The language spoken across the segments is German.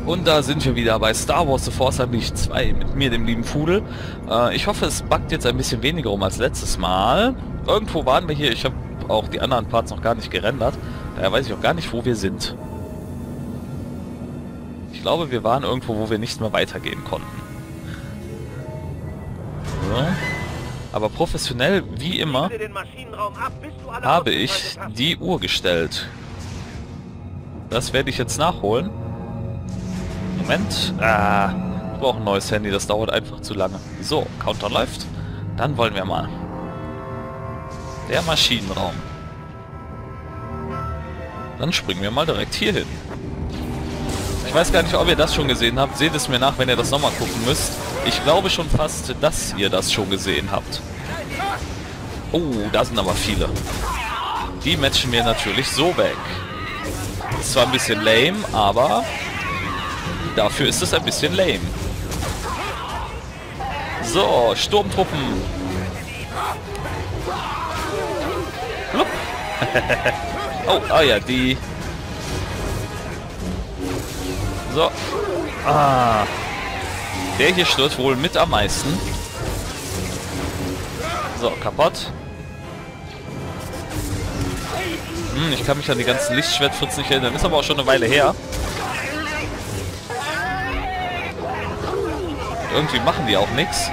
Und da sind wir wieder bei Star Wars The Force Unleashed 2 mit mir, dem lieben Fudel. Ich hoffe, es buggt jetzt ein bisschen weniger rum als letztes Mal. Irgendwo waren wir hier, ich habe auch die anderen Parts noch gar nicht gerendert. Daher weiß ich auch gar nicht, wo wir sind. Ich glaube, wir waren irgendwo, wo wir nicht mehr weitergehen konnten. So. Aber professionell, wie immer, habe ich die Uhr gestellt. Das werde ich jetzt nachholen. Moment. Ich brauche ein neues Handy, das dauert einfach zu lange. So, Counter läuft. Dann wollen wir mal. Der Maschinenraum. Dann springen wir mal direkt hier hin. Ich weiß gar nicht, ob ihr das schon gesehen habt. Seht es mir nach, wenn ihr das nochmal gucken müsst. Ich glaube schon fast, dass ihr das schon gesehen habt. Oh, da sind aber viele. Die matchen wir natürlich so weg. Ist zwar ein bisschen lame, aber dafür ist es ein bisschen lame. So, Sturmtruppen. Blub. Oh, ah ja, die... So. Der hier stört wohl mit am meisten. So, kaputt. Ich kann mich an die ganzen Lichtschwertfritz nicht erinnern. Ist aber auch schon eine Weile her. Irgendwie machen die auch nichts.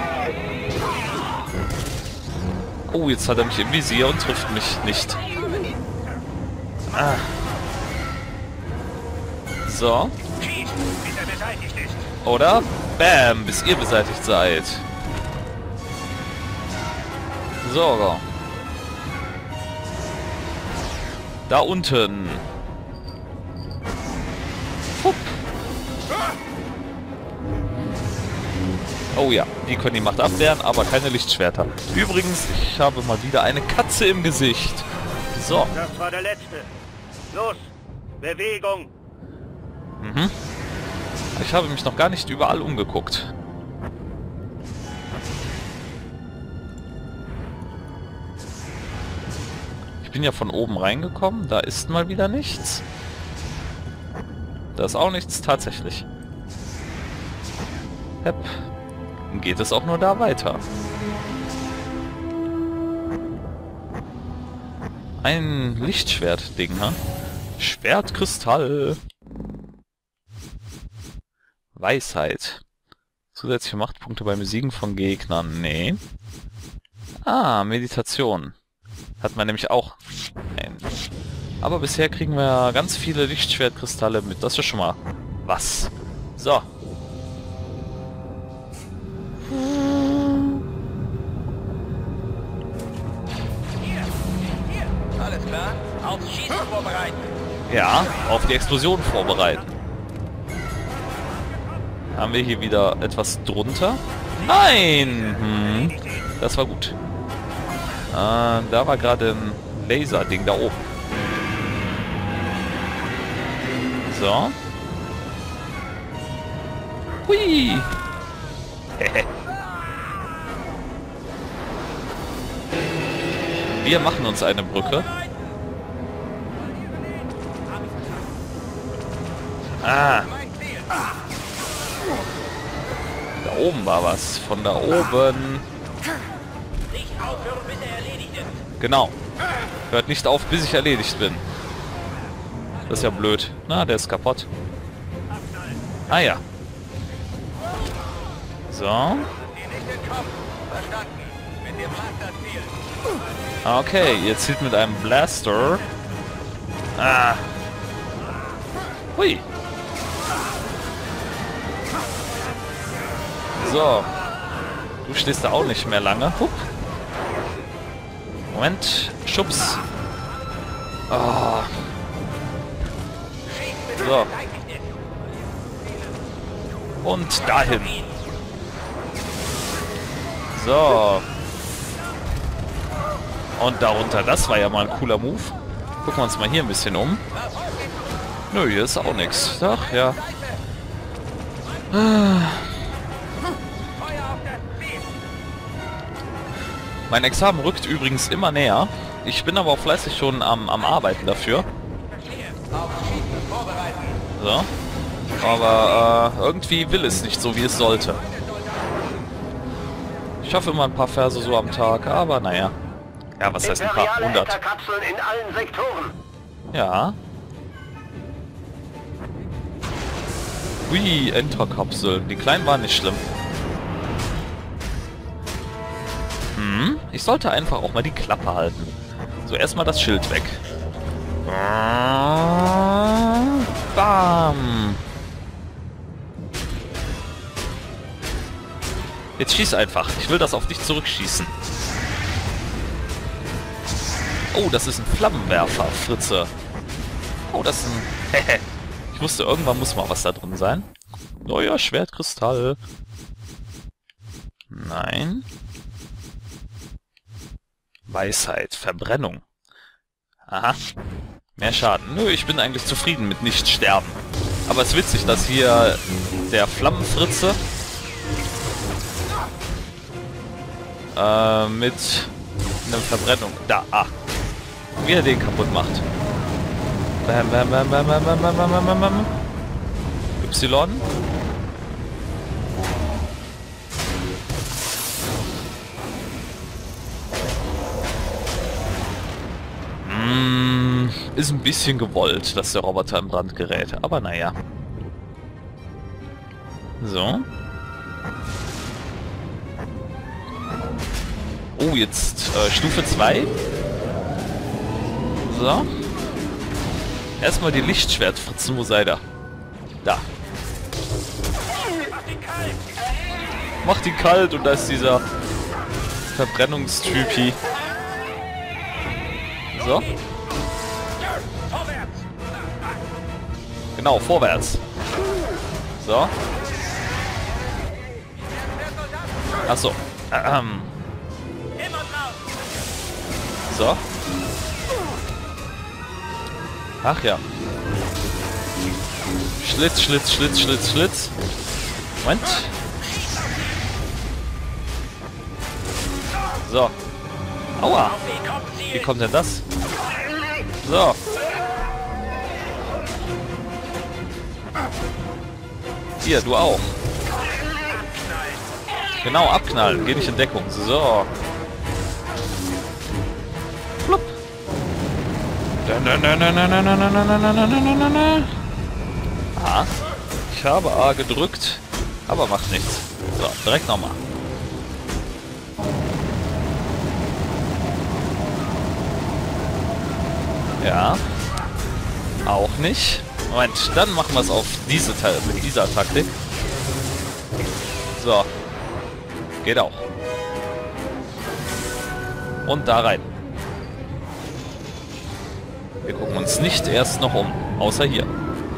Oh, jetzt hat er mich im Visier und trifft mich nicht. So. Oder? Bam, bis ihr beseitigt seid. So. Da unten. Hup. Oh ja, die können die Macht abwehren, aber keine Lichtschwerter. Übrigens, ich habe mal wieder eine Katze im Gesicht. So. Das war der letzte. Los, Bewegung. Ich habe mich noch gar nicht überall umgeguckt. Ich bin ja von oben reingekommen. Da ist mal wieder nichts. Da ist auch nichts, tatsächlich. Hepp. Dann geht es auch nur da weiter. Ein Lichtschwert-Ding, ne? Schwertkristall. Weisheit. Zusätzliche Machtpunkte beim Besiegen von Gegnern. Nee. Meditation. Hat man nämlich auch. Aber bisher kriegen wir ganz viele Lichtschwertkristalle mit. Das ist schon mal was. So. Alles klar? Auf Schießen vorbereiten. Ja, auf die Explosion vorbereiten. Haben wir hier wieder etwas drunter? Nein! Das war gut. Da war gerade ein Laserding da oben. So. Hui! Wir machen uns eine Brücke. Da oben war was. Von da oben. Genau. Hört nicht auf, bis ich erledigt bin. Das ist ja blöd. Na, der ist kaputt. Ah ja. So. Okay, ihr zielt mit einem Blaster. Hui. So. Du stehst da auch nicht mehr lange. Hup. Moment. Schubs. Oh. So. Und dahin. So. Und darunter. Das war ja mal ein cooler Move. Gucken wir uns mal hier ein bisschen um. Nö, hier ist auch nichts. Doch, ja. Mein Examen rückt übrigens immer näher. Ich bin aber auch fleißig schon am Arbeiten dafür. So. Aber irgendwie will es nicht so, wie es sollte. Ich schaffe immer ein paar Verse so am Tag, aber naja. Ja, was heißt ein paar? 100. Enterkapseln in allen Sektoren. Ja. Hui, Enterkapseln. Die kleinen waren nicht schlimm. Ich sollte einfach auch mal die Klappe halten. So, erstmal das Schild weg. Bam. Jetzt schieß einfach. Ich will das auf dich zurückschießen. Oh, das ist ein Flammenwerfer, Fritze. Oh, das ist ein... Ich wusste, irgendwann muss mal was da drin sein. Neuer Schwertkristall. Nein. Weisheit, Verbrennung. Aha. Mehr Schaden. Nö, ich bin eigentlich zufrieden mit nicht sterben. Aber es ist witzig, dass hier der Flammenfritze mit einer Verbrennung... Da, wie er den kaputt macht. Bam, bam, bam, bam, bam, bam, bam, bam, bam, bam. Y. Ist ein bisschen gewollt, dass der Roboter in Brand gerät. Aber naja. So. Oh, jetzt Stufe 2. So. Erstmal die Lichtschwertfritzen. Wo seid ihr? Da. Mach die kalt und da ist dieser Verbrennungstypi. So. Genau, vorwärts. So. Achso. So. Ach ja. Schlitz, Schlitz, Schlitz, Schlitz, Schlitz. Moment. So. Aua. Wie kommt denn das? So. Hier, du auch. Genau, abknallen. Geh nicht in Deckung. So. Plupp. Ah. Ich habe A gedrückt, aber macht nichts. So, direkt nochmal. Ja. Auch nicht. Moment, dann machen wir es auf diese mit dieser Taktik. So. Geht auch. Und da rein. Wir gucken uns nicht erst noch um. Außer hier.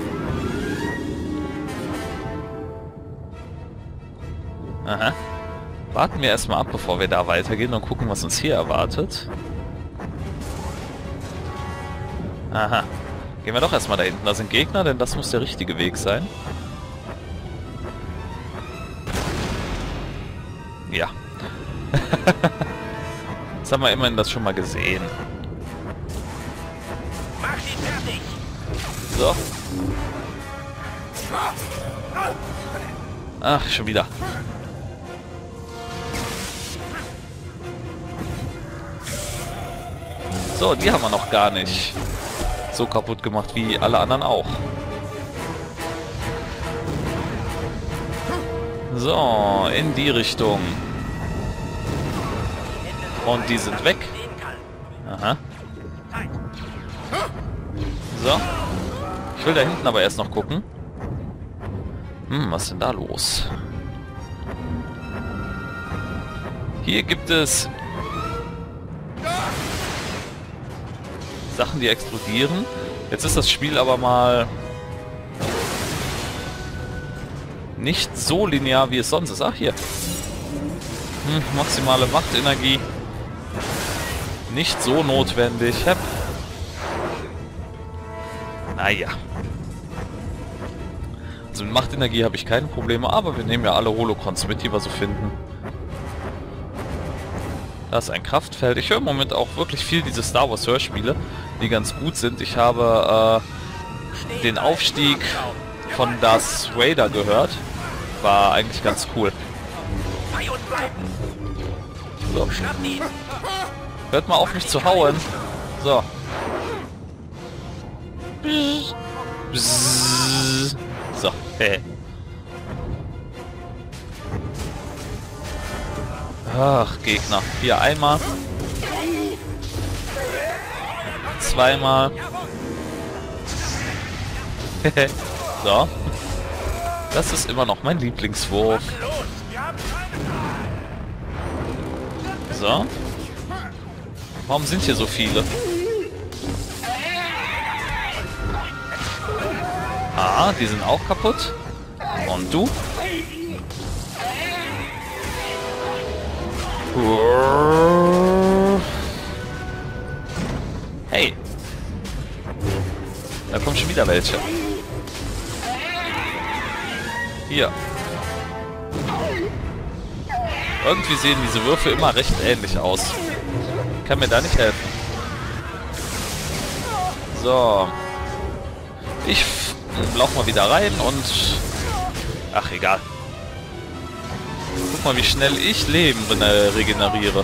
Aha. Warten wir erstmal ab, bevor wir da weitergehen und gucken, was uns hier erwartet. Aha. Gehen wir doch erstmal da hinten. Da sind Gegner, denn das muss der richtige Weg sein. Ja. Jetzt haben wir immerhin das schon mal gesehen. So. Ach, schon wieder. So, die haben wir noch gar nicht so kaputt gemacht wie alle anderen auch. So, in die Richtung. Und die sind weg. Aha. So. Ich will da hinten aber erst noch gucken. Was ist denn da los? Hier gibt es Sachen, die explodieren. Jetzt ist das Spiel aber mal nicht so linear, wie es sonst ist. Ach, hier. Maximale Machtenergie. Nicht so notwendig. Naja. Also mit Machtenergie habe ich keine Probleme, aber wir nehmen ja alle Holocrons mit, die wir so finden. Da ist ein Kraftfeld. Ich höre im Moment auch wirklich viel diese Star Wars Hörspiele, die ganz gut sind. Ich habe den Aufstieg von Darth Vader gehört. War eigentlich ganz cool. So. Hört mal auf, mich zu hauen. So. So. Hey. Ach, Gegner. Hier einmal. Zweimal. So. Das ist immer noch mein Lieblingswurf. So. Warum sind hier so viele? Ah, die sind auch kaputt. Und du? Hey. Da kommen schon wieder welche. Hier. Irgendwie sehen diese Würfe immer recht ähnlich aus. Kann mir da nicht helfen. So. Ich lauf mal wieder rein und... Ach, egal. Guck mal, wie schnell ich Leben regeneriere.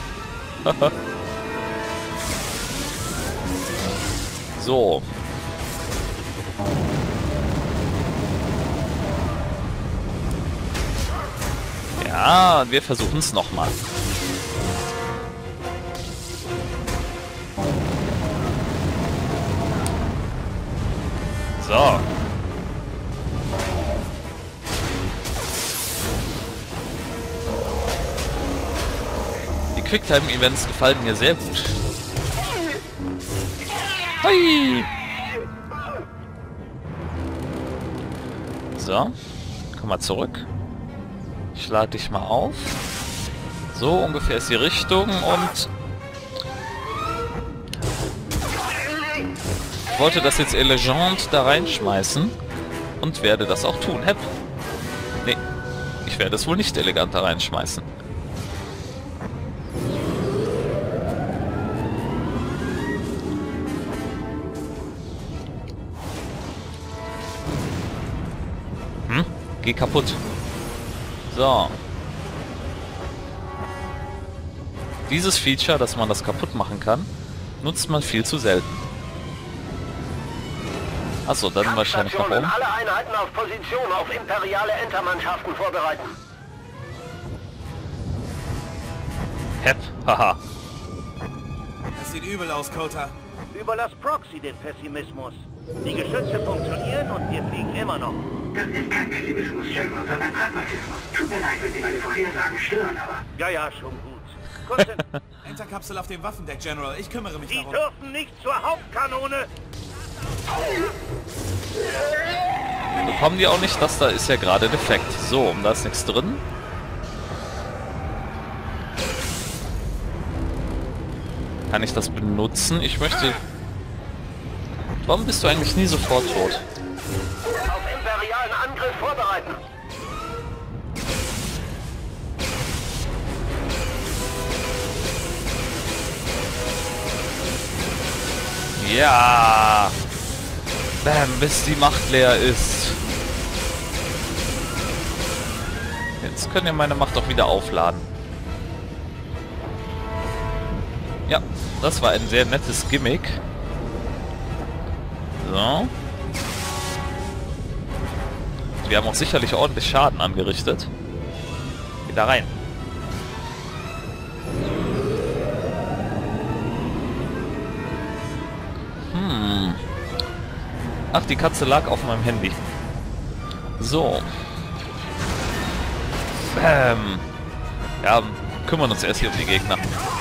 So. Ja, wir versuchen es nochmal. So. Die Quicktime-Events gefallen mir sehr gut. Hui. So. Komm mal zurück. Ich lade dich mal auf. So ungefähr ist die Richtung und... Ich wollte das jetzt elegant da reinschmeißen und werde das auch tun. Hep. Nee, ich werde es wohl nicht elegant da reinschmeißen. Geh kaputt. So. Dieses Feature, dass man das kaputt machen kann, nutzt man viel zu selten. Achso, dann wahrscheinlich nach oben. Alle Einheiten auf Position auf imperiale Entermannschaften vorbereiten. Hep, haha. Das sieht übel aus, Kota. Überlass Proxy den Pessimismus. Die Geschütze funktionieren und wir fliegen immer noch. Das ist kein Pessimismus, General, sondern Pragmatismus. Tut mir leid, wenn Sie meine Vorhersagen stören, aber... Ja, schon gut. Enterkapsel auf dem Waffendeck, General. Ich kümmere mich Sie darum. dürfen nicht zur Hauptkanone. Bekommen die auch nicht? Das da ist ja gerade defekt. So, da ist nichts drin. Kann ich das benutzen? Ich möchte... Warum bist du eigentlich nie sofort tot? Auf imperialen Angriff vorbereiten. Ja! Bam, bis die Macht leer ist. Jetzt können wir meine Macht auch wieder aufladen. Ja, das war ein sehr nettes Gimmick. So. Wir haben auch sicherlich ordentlich Schaden angerichtet. Wieder rein. Ach, die Katze lag auf meinem Handy. So. Bam. Ja, kümmern uns erst hier um die Gegner.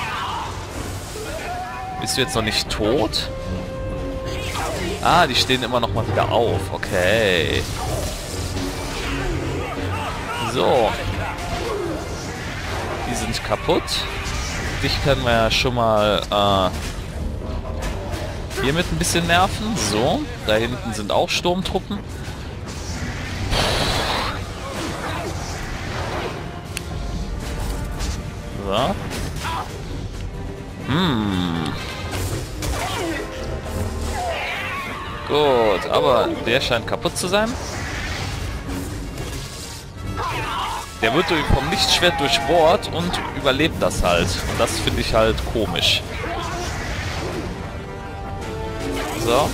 Bist du jetzt noch nicht tot? Ah, die stehen immer noch mal wieder auf. Okay. So. Die sind kaputt. Dich können wir ja schon mal hiermit ein bisschen nerven. So. Da hinten sind auch Sturmtruppen. So. Gut, aber der scheint kaputt zu sein. Der wird vom Lichtschwert durchbohrt und überlebt das halt. Und das finde ich halt komisch. So.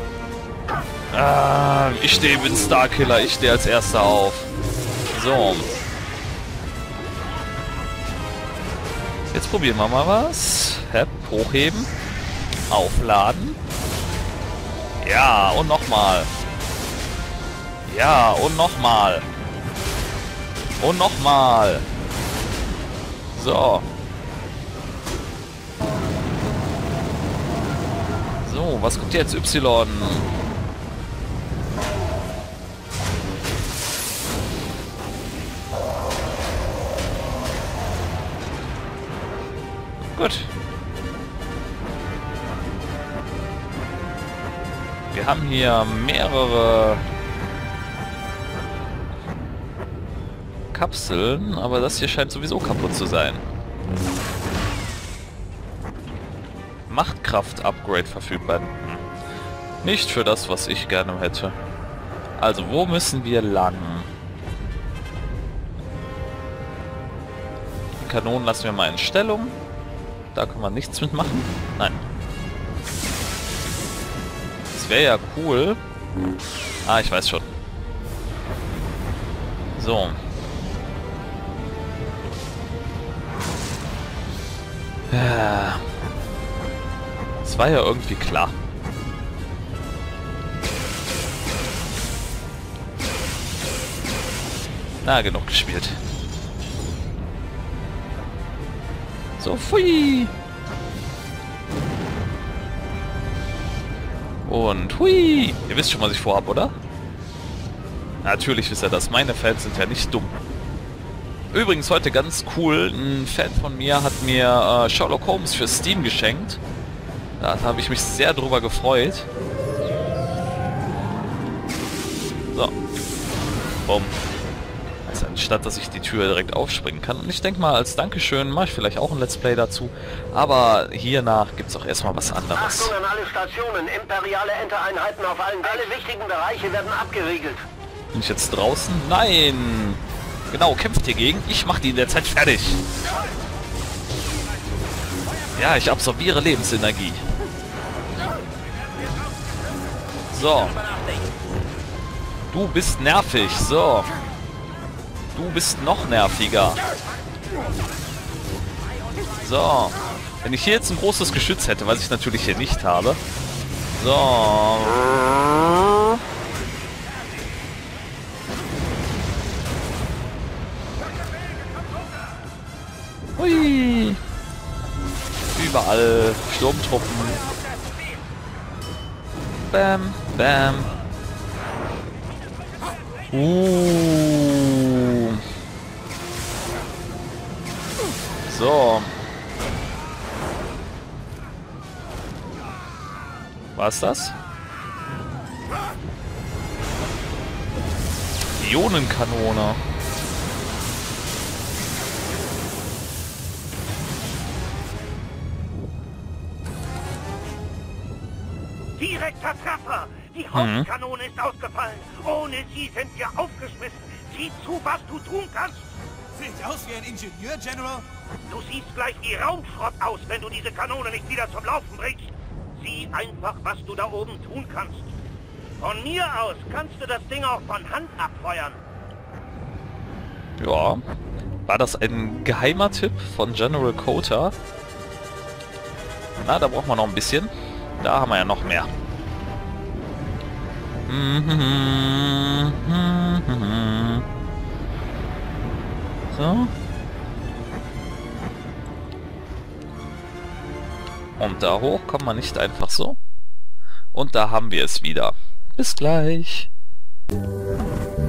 Ich stehe, bin Starkiller. Ich stehe als erster auf. So. Jetzt probieren wir mal was. Hochheben. Aufladen. Ja, und nochmal. Ja, und nochmal. Und nochmal. So. So, was kommt jetzt? Y. Gut. Wir haben hier mehrere Kapseln, aber das hier scheint sowieso kaputt zu sein. Machtkraft-Upgrade verfügbar. Nicht für das, was ich gerne hätte. Also, wo müssen wir lang? Die Kanonen lassen wir mal in Stellung. Da kann man nichts mitmachen. Nein. Das wäre ja cool. Ah, ich weiß schon. So. Das war ja irgendwie klar. Na, genug gespielt. So, pfui. Und hui. Ihr wisst schon, was ich vorhab, oder? Natürlich wisst ihr das. Meine Fans sind ja nicht dumm. Übrigens heute ganz cool. Ein Fan von mir hat mir Sherlock Holmes für Steam geschenkt. Da habe ich mich sehr drüber gefreut. So. Bumm. Also anstatt, dass ich die Tür direkt aufspringen kann. Und ich denke mal, als Dankeschön mache ich vielleicht auch ein Let's Play dazu. Aber hiernach gibt es auch erstmal was anderes. Achtung an alle Stationen, imperiale Entereinheiten auf allen. Alle wichtigen Bereiche werden abgeriegelt. Bin ich jetzt draußen? Nein! Genau, kämpft ihr gegen? Ich mache die in der Zeit fertig. Ja, ich absorbiere Lebensenergie. So. Du bist nervig. So. Du bist noch nerviger. So. Wenn ich hier jetzt ein großes Geschütz hätte, was ich natürlich hier nicht habe. So. Hui. Überall Sturmtruppen. Bam, bam. So. Was ist das? Ionenkanone. Direkter Treffer! Die Hauptkanone ist ausgefallen. Ohne sie sind wir aufgeschmissen. Sieh zu, was du tun kannst. Sehe ich aus wie ein Ingenieur, General? Du siehst gleich wie Raumschrott aus, wenn du diese Kanone nicht wieder zum Laufen bringst. Sieh einfach, was du da oben tun kannst. Von mir aus kannst du das Ding auch von Hand abfeuern. Ja. War das ein geheimer Tipp von General Kota? Na, da braucht man noch ein bisschen. Da haben wir ja noch mehr. So. Und da hoch kommt man nicht einfach so. Und da haben wir es wieder. Bis gleich.